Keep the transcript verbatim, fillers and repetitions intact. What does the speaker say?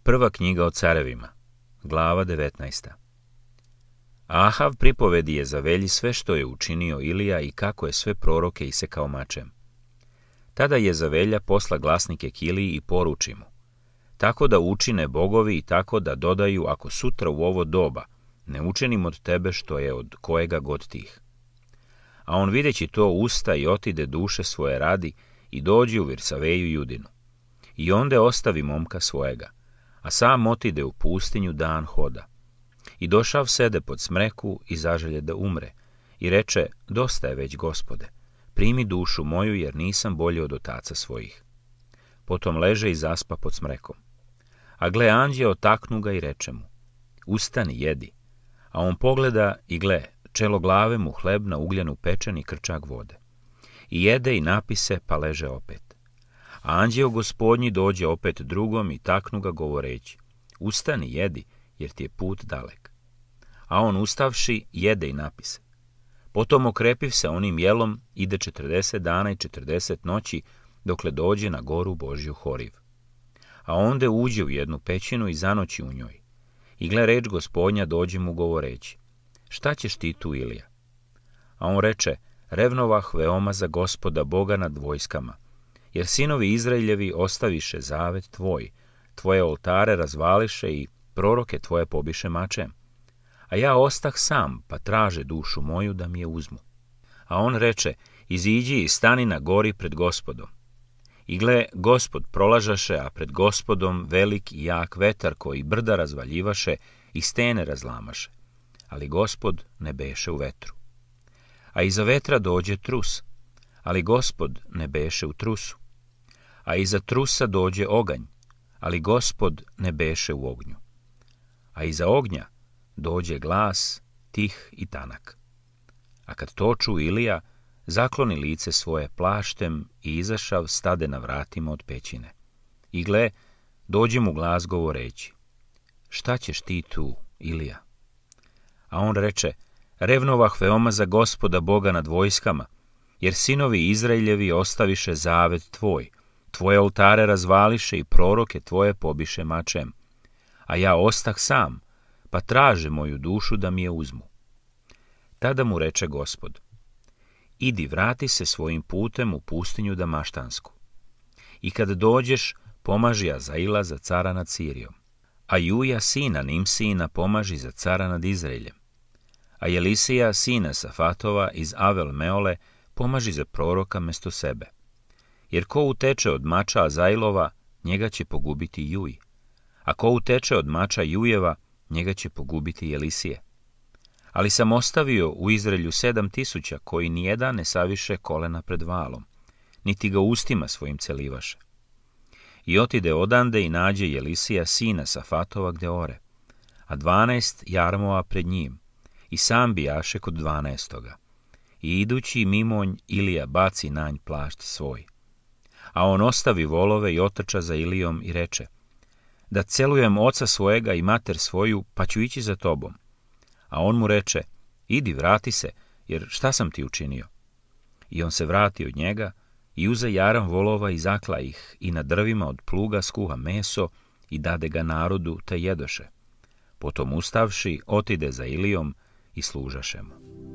Prva knjiga o carevima, glava devetnaesta. Ahav pripovedi Jezavelji sve što je učinio Ilija i kako je sve proroke isekao mačem. Tada Jezavelja posla glasnike Kiliji i poruči mu, tako da učine bogovi i tako da dodaju, ako sutra u ovo doba ne učinim od tebe što je od kojega god tih. A on videći to usta i otide duše svoje radi i dođi u Virsaveju Judinu. I onda ostavi momka svojega, a sam otide u pustinju dan hoda. I došav sede pod smreku i zaželje da umre, i reče, dosta je već, Gospode, primi dušu moju, jer nisam bolji od otaca svojih. Potom leže i zaspa pod smrekom. A gle, anđeo taknu ga i reče mu, ustani, jedi. A on pogleda i gle, čelo glave mu hleb na ugljenu pečen i krčak vode. I jede i napise, pa leže opet. A anđeo Gospodnji dođe opet drugom i taknu ga govoreći, ustani, jedi, jer ti je put dalek. A on ustavši, jede i napise. Potom okrepiv se onim jelom, ide četrdeset dana i četrdeset noći, dokle dođe na goru Božju Horiv. A onda uđe u jednu pećinu i zanoći u njoj. I gle, reč Gospodnja dođe mu govoreći, šta ćeš ti tu, Ilija? A on reče, revnovah veoma za Gospoda Boga nad vojskama, jer sinovi Izraeljevi ostaviše zavet tvoj, tvoje oltare razvališe i proroke tvoje pobiše mačem. A ja ostah sam, pa traže dušu moju da mi je uzmu. A on reče, iziđi i stani na gori pred Gospodom. I gle, Gospod prolažaše, a pred Gospodom velik i jak vetar koji brda razvaljivaše i stene razlamaše. Ali Gospod ne beše u vetru. A iza vetra dođe trus, ali Gospod ne beše u trusu. A iza trusa dođe oganj, ali Gospod ne beše u ognju. A iza ognja dođe glas, tih i tanak. A kad to ču Ilija, zakloni lice svoje plaštem i izašav stade na vratima od pećine. I gle, dođe mu glas govoreći, šta ćeš ti tu, Ilija? A on reče, revnovah veoma za Gospoda Boga nad vojskama, jer sinovi Izraeljevi ostaviše zavet tvoj, tvoje oltare razvališe i proroke tvoje pobiše mačem. A ja ostah sam, pa traže moju dušu da mi je uzmu. Tada mu reče Gospod, idi, vrati se svojim putem u pustinju Damaštansku. I kad dođeš, pomaži Azaila za cara nad Sirijom, a Juja sina Nimsina pomaži za cara nad Izraeljem, a Jelisija sina Safatova iz Avel Meole pomaži za proroka mesto sebe. Jer ko uteče od mača Azailova, njega će pogubiti Juj, a ko uteče od mača Jujeva, njega će pogubiti Jelisije. Ali sam ostavio u Izraelju sedam tisuća koji nijedan ne saviše kolena pred valom, niti ga ustima svojim celivaše. I otide odande i nađe Jelisija sina Safatova gde ore, a dvanaest jarmova pred njim, i sam bijaše kod dvanaestoga. I idući mimonj Ilija baci na nj plašt svoj. A on ostavi volove i otrča za Ilijom i reče, da celujem oca svojega i mater svoju, pa ću ići za tobom. A on mu reče, idi, vrati se, jer šta sam ti učinio? I on se vrati od njega i uze jaram volova i zakla ih i na drvima od pluga skuha meso i dade ga narodu te jedoše. Potom ustavši, otide za Ilijom i služaše mu.